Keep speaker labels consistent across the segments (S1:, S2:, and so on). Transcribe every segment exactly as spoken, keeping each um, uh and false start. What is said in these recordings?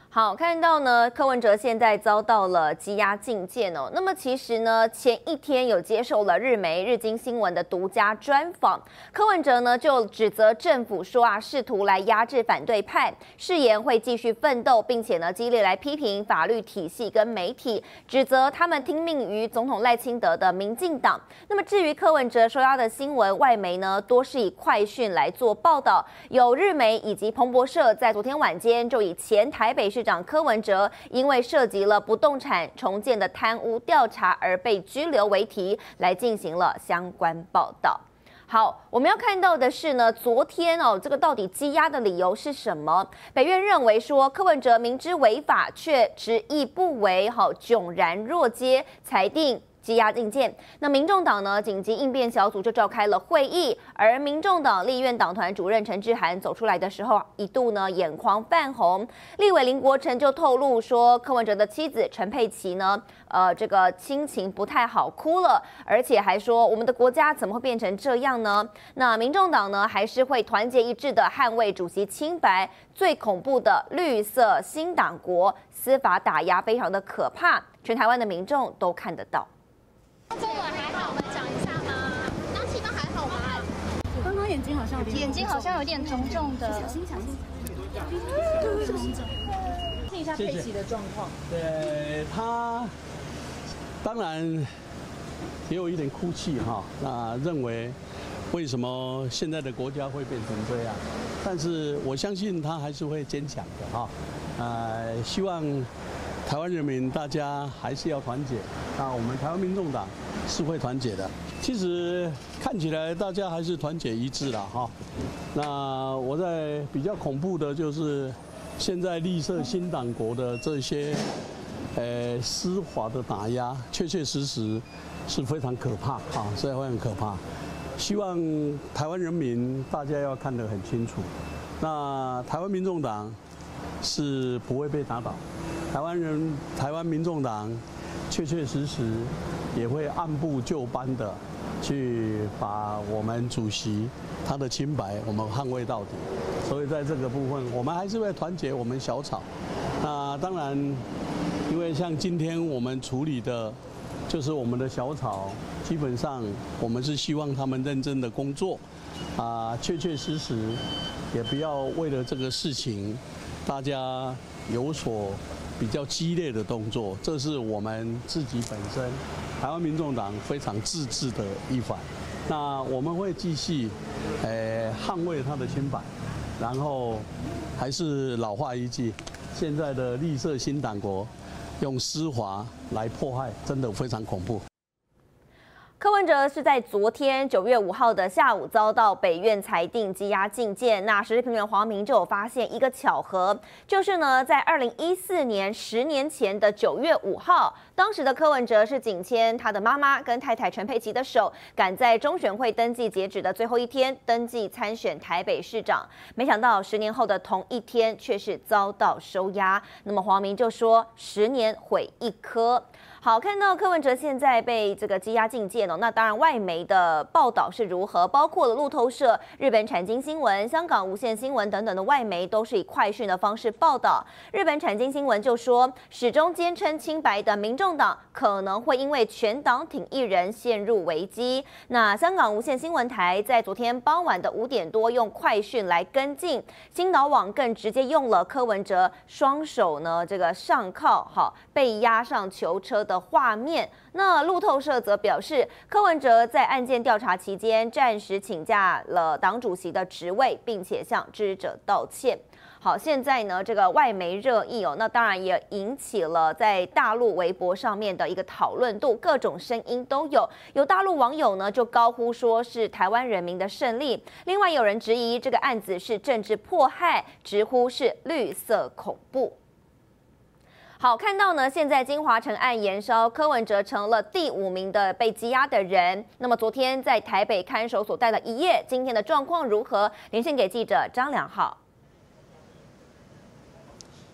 S1: 好，看到呢，柯文哲现在遭到了羁押禁见哦。那么其实呢，前一天有接受了日媒日经新闻的独家专访，柯文哲呢就指责政府说啊，试图来压制反对派，誓言会继续奋斗，并且呢激烈来批评法律体系跟媒体，指责他们听命于总统赖清德的民进党。那么至于柯文哲收押的新闻，外媒呢多是以快讯来做报道，有日媒以及彭博社在昨天晚间就以前台北市市长柯文哲因为涉及了不动产重建的贪污调查而被拘留为题，来进行了相关报道。好，我们要看到的是呢，昨天哦，这个到底羁押的理由是什么？北院认为说，柯文哲明知违法却执意不为，好迥然若揭，裁定羁押禁见。那民众党呢，紧急应变小组就召开了会议，而民众党立院党团主任陈志涵走出来的时候，一度呢眼眶泛红。立委林国成就透露说，柯文哲的妻子陈佩琪呢，呃，这个心情不太好，哭了，而且还说我们的国家怎么会变成这样呢？那民众党呢，还是会团结一致的捍卫主席清白。最恐怖的绿色新党国，司法打压非常的可怕，全台湾的民众都看得到。
S2: 中文还好，我们讲一下吗？刚气氛还好吗？
S3: 我刚刚眼睛好像有点
S2: 眼睛好像有点重重的。
S3: 小心小心。听一下佩奇的状况。
S4: 对他，当然也有一点哭泣哈。那认为为什么现在的国家会变成这样？但是我相信他还是会坚强的哈。呃，希望台湾人民大家还是要团结。那我们台湾民众党是会团结的。其实看起来大家还是团结一致了哈。那我在比较恐怖的就是现在绿色新党国的这些呃司法的打压，确确实实是非常可怕啊，所以会很可怕。希望台湾人民大家要看得很清楚。那台湾民众党是不会被打倒。台湾人、台湾民众党确确实实也会按部就班的去把我们主席他的清白我们捍卫到底。所以在这个部分，我们还是会团结我们小草。那当然，因为像今天我们处理的，就是我们的小草，基本上我们是希望他们认真的工作，啊，确确实实，也不要为了这个事情，大家有所比较激烈的动作，这是我们自己本身台湾民众党非常自治的一环。那我们会继续，呃，捍卫他的清白，然后还是老话一句，现在的绿色新党国用司法来迫害，真的非常恐怖。
S1: 柯文哲是在昨天九月五号的下午遭到北院裁定羁押禁见。那时事评论员黄明就有发现一个巧合，就是呢，在二零一四年十年前的九月五号，当时的柯文哲是紧牵他的妈妈跟太太陈佩琪的手，赶在中选会登记截止的最后一天登记参选台北市长。没想到十年后的同一天，却是遭到收押。那么黄明就说：“十年毁一颗。”好，看到柯文哲现在被这个羁押禁见哦，那当然外媒的报道是如何，包括了路透社、日本产经新闻、香港无线新闻等等的外媒都是以快讯的方式报道。日本产经新闻就说，始终坚称清白的民众党可能会因为全党挺一人陷入危机。那香港无线新闻台在昨天傍晚的五点多用快讯来跟进，星岛网更直接用了柯文哲双手呢这个上铐，好被押上囚车的画面。那路透社则表示，柯文哲在案件调查期间暂时请假了党主席的职位，并且向支持者道歉。好，现在呢，这个外媒热议哦，那当然也引起了在大陆微博上面的一个讨论度，各种声音都有。有大陆网友呢就高呼说是台湾人民的胜利，另外有人质疑这个案子是政治迫害，直呼是绿色恐怖。好，看到呢，现在金华城案延烧，柯文哲成了第五名的被羁押的人。那么昨天在台北看守所待了一夜，今天的状况如何？连线给记者张良浩。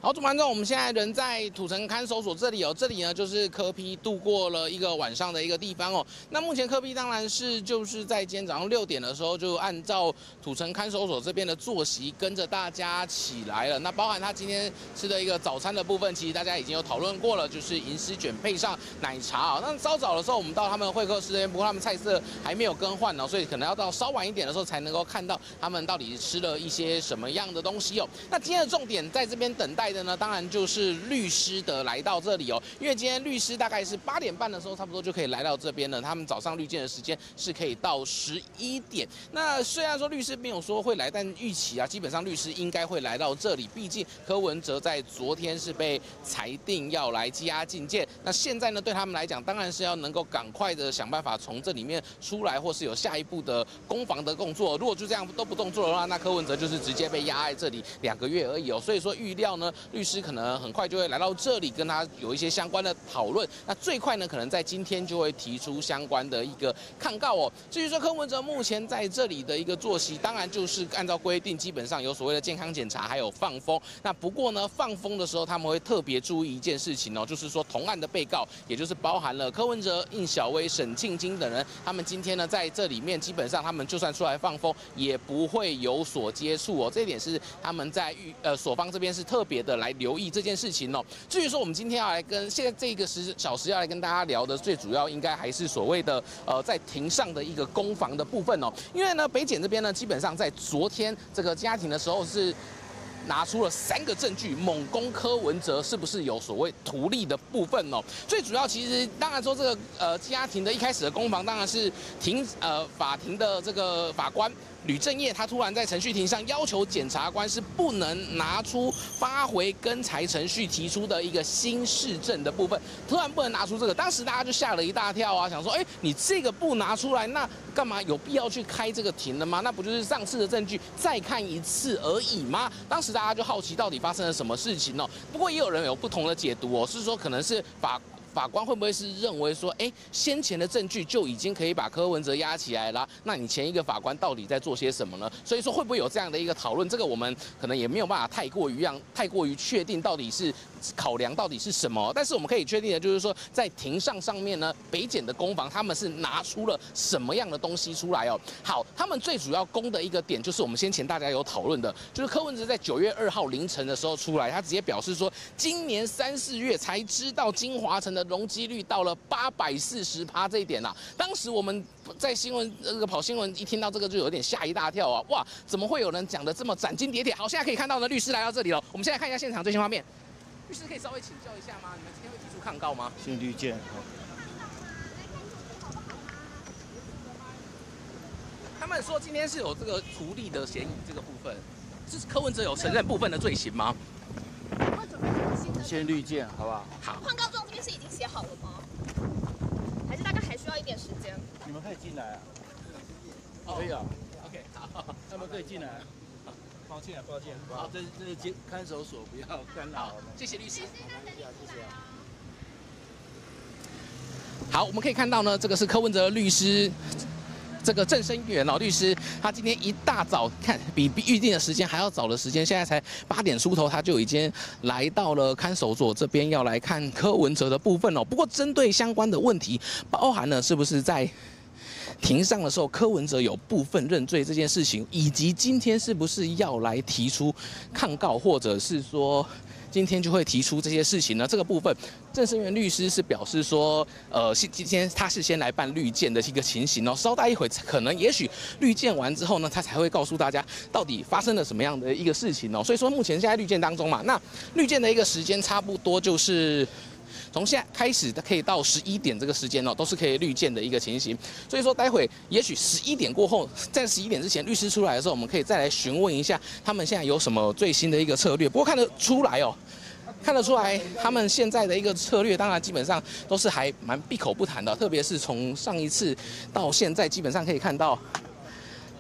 S5: 好，主观众，我们现在人在土城看守所这里哦，这里呢就是柯 P 度过了一个晚上的一个地方哦。那目前柯 P 当然是就是在今天早上六点的时候，就按照土城看守所这边的作息，跟着大家起来了。那包含他今天吃的一个早餐的部分，其实大家已经有讨论过了，就是银丝卷配上奶茶啊、哦。那稍早的时候，我们到他们会客室这边，不过他们菜色还没有更换哦，所以可能要到稍晚一点的时候才能够看到他们到底吃了一些什么样的东西哦。那今天的重点在这边等待的呢，当然就是律师的来到这里哦，因为今天律师大概是八点半的时候，差不多就可以来到这边了。他们早上律见的时间是可以到十一点。那虽然说律师没有说会来，但预期啊，基本上律师应该会来到这里。毕竟柯文哲在昨天是被裁定要来羁押禁见，那现在呢，对他们来讲，当然是要能够赶快的想办法从这里面出来，或是有下一步的攻防的动作。如果就这样都不动作的话，那柯文哲就是直接被压在这里两个月而已哦。所以说预料呢，律师可能很快就会来到这里，跟他有一些相关的讨论。那最快呢，可能在今天就会提出相关的一个抗告哦。至于说柯文哲目前在这里的一个作息，当然就是按照规定，基本上有所谓的健康检查，还有放风。那不过呢，放风的时候他们会特别注意一件事情哦，就是说同案的被告，也就是包含了柯文哲、应小薇、沈庆金等人，他们今天呢在这里面，基本上他们就算出来放风，也不会有所接触哦。这一点是他们在预呃所方这边是特别的来留意这件事情哦。至于说我们今天要来跟现在这个十小时要来跟大家聊的，最主要应该还是所谓的呃在庭上的一个攻防的部分哦。因为呢北检这边呢，基本上在昨天这个家庭的时候是拿出了三个证据，猛攻柯文哲是不是有所谓图利的部分哦？最主要其实当然说这个呃家庭的一开始的攻防，当然是庭呃法庭的这个法官吕正业，他突然在程序庭上要求检察官是不能拿出发回更裁程序提出的一个新事证的部分，突然不能拿出这个，当时大家就吓了一大跳啊，想说，哎，你这个不拿出来，那干嘛有必要去开这个庭的吗？那不就是上次的证据再看一次而已吗？当时大家就好奇到底发生了什么事情哦。不过也有人有不同的解读哦，是说可能是法。法官会不会是认为说，哎，先前的证据就已经可以把柯文哲压起来了？那你前一个法官到底在做些什么呢？所以说会不会有这样的一个讨论？这个我们可能也没有办法太过于让太过于确定到底是考量到底是什么。但是我们可以确定的就是说，在庭上上面呢，北检的攻防他们是拿出了什么样的东西出来哦？好，他们最主要攻的一个点就是我们先前大家有讨论的，就是柯文哲在九月二号凌晨的时候出来，他直接表示说，今年三四月才知道金华城的容积率到了八百四十趴这一点啊，当时我们在新闻这个跑新闻一听到这个就有点吓一大跳啊！哇，怎么会有人讲的这么斩钉截铁？好，现在可以看到呢，律师来到这里了。我们现在看一下现场最新画面。律师可以稍微请教一下吗？你们今天会提出抗告吗？
S6: 新律见。
S5: 他们说今天是有这个图利的嫌疑，这个部分，这是柯文哲有承认部分的罪行吗？
S6: 先律见，好不好？
S5: 好。
S2: 抗告状这边是已经写好了吗？还是大概还需要一点时间？
S6: 你们可以进来啊。可以啊。
S5: OK， 好，
S6: 他们可以进来。抱歉，抱歉。好，这这是监看守所，不要干扰我们。
S5: 谢谢律师。
S6: 谢谢啊。
S5: 好，我们可以看到呢，这个是柯文哲律师。这个郑生元哦，律师，他今天一大早看比预定的时间还要早的时间，现在才八点出头，他就已经来到了看守所这边要来看柯文哲的部分哦。不过针对相关的问题，包含了是不是在庭上的时候柯文哲有部分认罪这件事情，以及今天是不是要来提出抗告，或者是说。今天就会提出这些事情呢。这个部分，郑生元律师是表示说，呃，今天他是先来办律见的一个情形哦。稍待一会，可能也许律见完之后呢，他才会告诉大家到底发生了什么样的一个事情哦。所以说，目前现在律见当中嘛，那律见的一个时间差不多就是。从现在开始，可以到十一点这个时间哦，都是可以律见的一个情形。所以说，待会也许十一点过后，在十一点之前，律师出来的时候，我们可以再来询问一下他们现在有什么最新的一个策略。不过看得出来哦，看得出来他们现在的一个策略，当然基本上都是还蛮闭口不谈的，特别是从上一次到现在，基本上可以看到。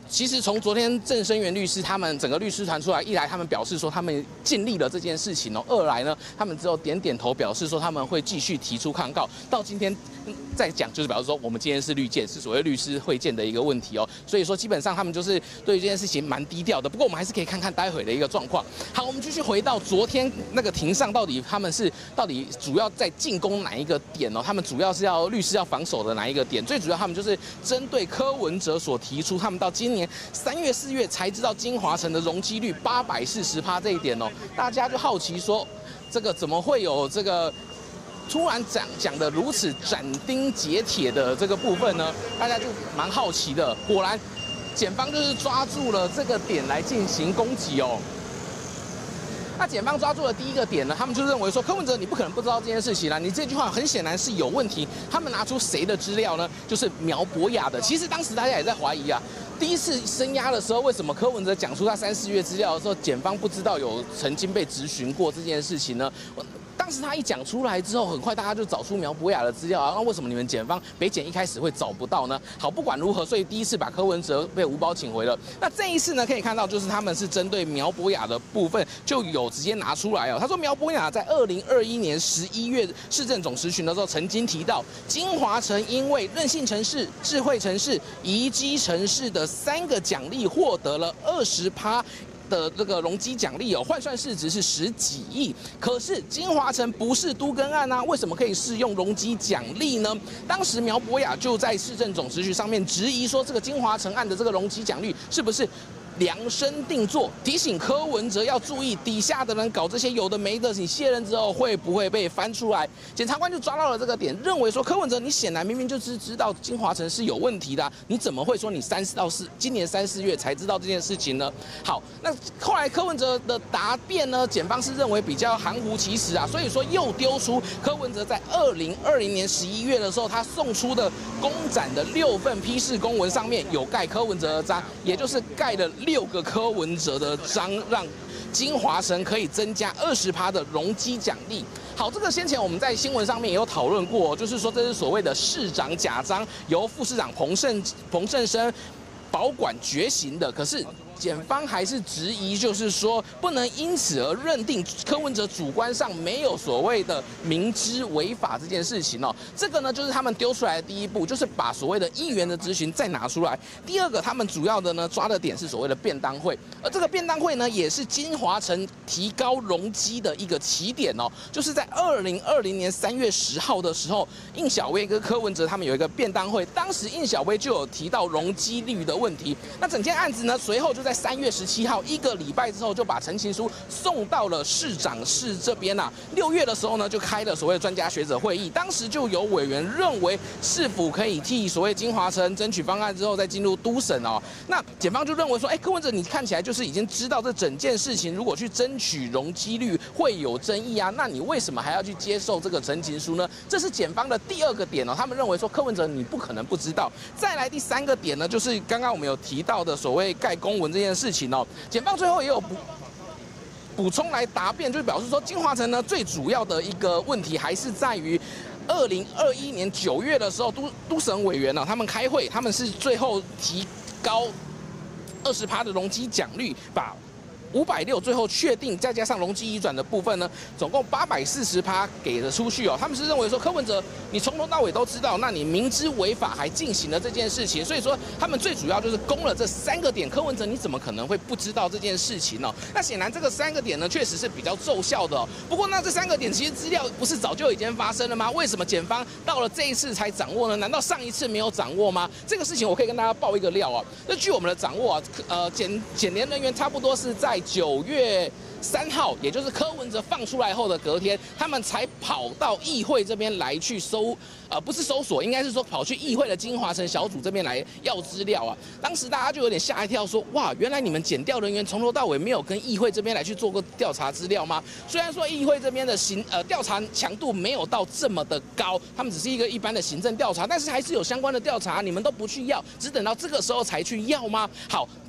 S5: 其实从昨天郑生源律师他们整个律师团出来，一来他们表示说他们尽力了这件事情哦，二来呢他们只有点点头表示说他们会继续提出抗告。到今天再讲就是表示说我们今天是律见，是所谓律师会见的一个问题哦，所以说基本上他们就是对这件事情蛮低调的。不过我们还是可以看看待会的一个状况。好，我们继续回到昨天那个庭上，到底他们是到底主要在进攻哪一个点哦？他们主要是要律师要防守的哪一个点？最主要他们就是针对柯文哲所提出，他们到今年三月、四月才知道金华城的容积率八百四十趴这一点哦，大家就好奇说，这个怎么会有这个突然讲讲的如此斩钉截铁的这个部分呢？大家就蛮好奇的。果然，检方就是抓住了这个点来进行攻击哦。那检方抓住的第一个点呢，他们就认为说柯文哲你不可能不知道这件事情啦，你这句话很显然是有问题。他们拿出谁的资料呢？就是苗博雅的。其实当时大家也在怀疑啊，第一次声押的时候，为什么柯文哲讲出他三四月资料的时候，检方不知道有曾经被质询过这件事情呢？当时他一讲出来之后，很快大家就找出苗博雅的资料啊。那为什么你们检方北检一开始会找不到呢？好，不管如何，所以第一次把柯文哲被无保请回了。那这一次呢，可以看到就是他们是针对苗博雅的部分就有直接拿出来哦。他说苗博雅在二零二一年十一月市政总质询的时候，曾经提到金华城因为韧性城市、智慧城市、宜居城市的三个奖励获得了二十趴。的这个容积奖励哦，换算市值是十几亿。可是金华城不是都更案啊，为什么可以适用容积奖励呢？当时苗博雅就在市政总质询上面质疑说，这个金华城案的这个容积奖励是不是量身定做？提醒柯文哲要注意，底下的人搞这些有的没的，你卸任之后会不会被翻出来？检察官就抓到了这个点，认为说柯文哲你显然明明就是知道金华城是有问题的、啊，你怎么会说你三到四今年三四月才知道这件事情呢？好，那后来柯文哲的答辩呢，检方是认为比较含糊其辞啊，所以说又丢出柯文哲在二零二零年十一月的时候，他送出的公展的六份批示公文上面有盖柯文哲的章，也就是盖了六个柯文哲的章，让金华城可以增加二十趴的容积奖励。好，这个先前我们在新闻上面也有讨论过，就是说这是所谓的市长假章，由副市长彭胜彭胜生保管决行的，可是检方还是质疑，就是说不能因此而认定柯文哲主观上没有所谓的明知违法这件事情哦。这个呢，就是他们丢出来的第一步，就是把所谓的议员的质询再拿出来。第二个，他们主要的呢抓的点是所谓的便当会，而这个便当会呢，也是金华城提高容积的一个起点哦。就是在二零二零年三月十号的时候，应小薇跟柯文哲他们有一个便当会，当时应小薇就有提到容积率的问题。那整件案子呢，随后就在三月十七号一个礼拜之后，就把陈情书送到了市长室这边啊。六月的时候呢，就开了所谓的专家学者会议，当时就有委员认为是否可以替所谓金华城争取方案之后再进入都审哦。那检方就认为说，哎，柯文哲你看起来就是已经知道这整件事情，如果去争取容积率会有争议啊，那你为什么还要去接受这个陈情书呢？这是检方的第二个点哦，他们认为说柯文哲你不可能不知道。再来第三个点呢，就是刚刚我们有提到的所谓盖公文这件事情。检方最后也有补补充来答辩，就是表示说金华城呢最主要的一个问题还是在于二零二一年九月的时候，都都审委员呢、啊、他们开会，他们是最后提高二十趴的容积奖率，把五百六最后确定，再加上容积移转的部分呢，总共八百四十趴给了出去哦。他们是认为说柯文哲你从头到尾都知道，那你明知违法还进行了这件事情，所以说他们最主要就是攻了这三个点。柯文哲你怎么可能会不知道这件事情呢、哦？那显然这个三个点呢，确实是比较奏效的、哦。不过那这三个点其实资料不是早就已经发生了吗？为什么检方到了这一次才掌握呢？难道上一次没有掌握吗？这个事情我可以跟大家爆一个料啊。那据我们的掌握啊，呃检检联人员差不多是在九月三号，也就是柯文哲放出来后的隔天，他们才跑到议会这边来去搜，呃，不是搜索，应该是说跑去议会的金华城小组这边来要资料啊。当时大家就有点吓一跳，说哇，原来你们检调人员从头到尾没有跟议会这边来去做过调查资料吗？虽然说议会这边的行呃调查强度没有到这么的高，他们只是一个一般的行政调查，但是还是有相关的调查，你们都不去要，只等到这个时候才去要吗？好。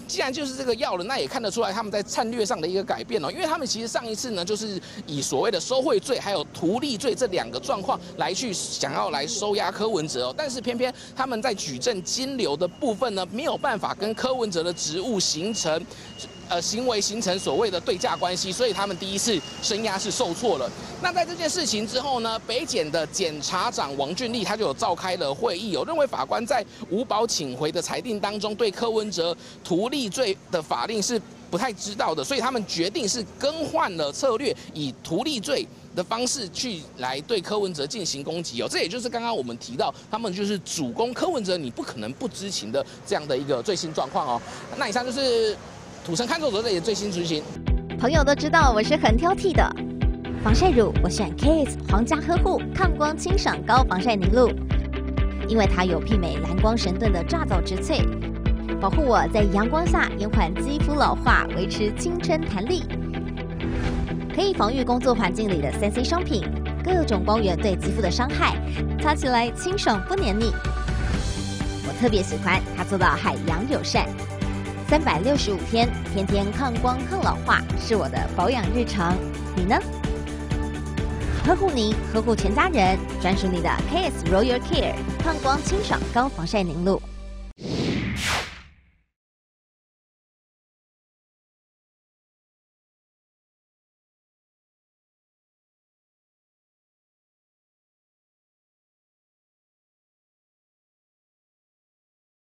S5: 既然就是这个药了，那也看得出来他们在战略上的一个改变哦。因为他们其实上一次呢，就是以所谓的收贿罪还有图利罪这两个状况来去想要来收押柯文哲哦，但是偏偏他们在举证金流的部分呢，没有办法跟柯文哲的职务形成。 呃，行为形成所谓的对价关系，所以他们第一次声押是受挫了。那在这件事情之后呢，北检的检察长王俊立他就有召开了会议，有认为法官在无保请回的裁定当中，对柯文哲图利罪的法令是不太知道的，所以他们决定是更换了策略，以图利罪的方式去来对柯文哲进行攻击哦。这也就是刚刚我们提到，他们就是主攻柯文哲，你不可能不知情的这样的一个最新状况哦。那以上就是。 土城看守所这里的最新资讯，
S7: 朋友都知道我是很挑剔的。防晒乳我选 K S 皇家呵护抗光清爽高防晒凝露，因为它有媲美蓝光神盾的抓藻植萃，保护我在阳光下延缓肌肤老化，维持青春弹力。可以防御工作环境里的三 C 商品，各种光源对肌肤的伤害，擦起来清爽不黏腻。我特别喜欢它做到海洋友善。 三百六十五天，天天抗光抗老化，是我的保养日常。你呢？呵护您，呵护全家人，专属你的 K S Royal Care 抗光清爽高防晒凝露。